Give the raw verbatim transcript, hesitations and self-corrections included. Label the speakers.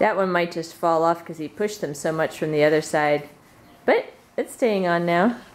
Speaker 1: That one might just fall off because he pushed them so much from the other side. But it's staying on now.